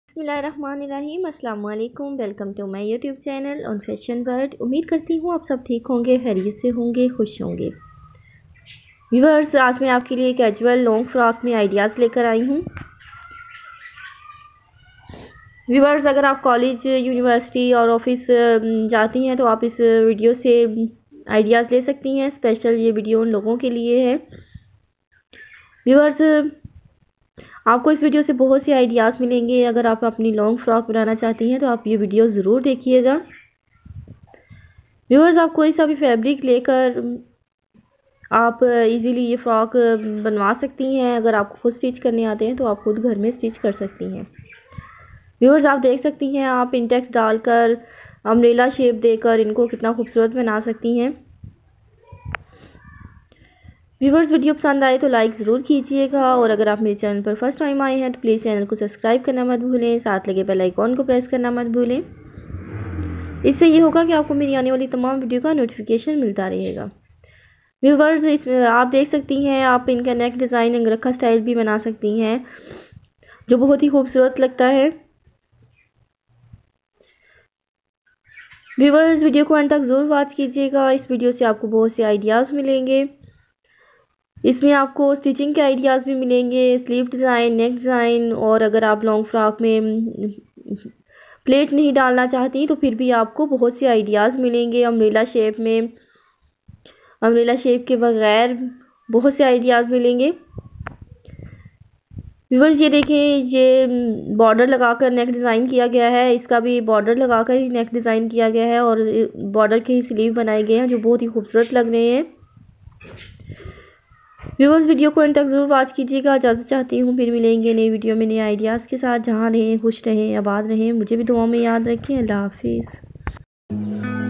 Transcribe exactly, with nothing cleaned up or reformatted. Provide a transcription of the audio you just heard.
बिस्मिल्लाहिर्रहमानिर्रहीम अस्सलाम वालेकुम। Welcome to my YouTube channel on fashion world. उम्मीद करती हूँ आप सब ठीक होंगे, खैरियत से होंगे, खुश होंगे। व्यूअर्स, आज मैं आपके लिए कैजुअल लॉन्ग फ्रॉक में आइडियाज़ लेकर आई हूँ। व्यूअर्स, अगर आप कॉलेज, यूनिवर्सिटी और ऑफिस जाती हैं तो आप इस वीडियो से आइडियाज़ ले सकती हैं। स्पेशल ये वीडियो उन लोगों के लिए है। व्यूअर्स, आपको इस वीडियो से बहुत से आइडियाज़ मिलेंगे। अगर आप अपनी लॉन्ग फ्रॉक बनाना चाहती हैं तो आप ये वीडियो ज़रूर देखिएगा। व्यूअर्स, आप कोई सा भी फैब्रिक लेकर आप इजीली ये फ्रॉक बनवा सकती हैं। अगर आपको खुद स्टिच करने आते हैं तो आप खुद घर में स्टिच कर सकती हैं। व्यूअर्स, आप देख सकती हैं, आप इंटेक्स डालकर अम्ब्रेला शेप देकर इनको कितना खूबसूरत बना सकती हैं। व्यूअर्स, वीडियो पसंद आए तो लाइक ज़रूर कीजिएगा, और अगर आप मेरे चैनल पर फर्स्ट टाइम आए हैं तो प्लीज़ चैनल को सब्सक्राइब करना मत भूलें, साथ लगे बेल आइकॉन को प्रेस करना मत भूलें। इससे ये होगा कि आपको मेरी आने वाली तमाम वीडियो का नोटिफिकेशन मिलता रहेगा। व्यूअर्स, इसमें आप देख सकती हैं, आप इनका नेक डिज़ाइन अंगरखा स्टाइल भी बना सकती हैं, जो बहुत ही खूबसूरत लगता है। व्यूअर्स, वीडियो को अंत तक ज़रूर वॉच कीजिएगा। इस वीडियो से आपको बहुत से आइडियाज़ मिलेंगे। इसमें आपको स्टिचिंग के आइडियाज़ भी मिलेंगे, स्लीव डिज़ाइन, नेक डिज़ाइन, और अगर आप लॉन्ग फ्रॉक में प्लेट नहीं डालना चाहती तो फिर भी आपको बहुत से आइडियाज़ मिलेंगे। अम्ब्रेला शेप में, अम्ब्रेला शेप के बगैर बहुत से आइडियाज़ मिलेंगे। व्यूअर्स, ये देखें, ये बॉर्डर लगाकर नेक डिज़ाइन किया गया है। इसका भी बॉर्डर लगाकर ही नेक डिज़ाइन किया गया है, और बॉर्डर के ही स्लीव बनाए गए हैं जो बहुत ही खूबसूरत लग रहे हैं। व्यूअर्स, वीडियो को अंत तक ज़रूर वॉच कीजिएगा। इजाज़त चाहती हूँ, फिर मिलेंगे नई वीडियो में नए आइडियाज़ के साथ। जहाँ रहें खुश रहें, आबाद रहें, मुझे भी दुआ में याद रखें। अल्लाह हाफिज़।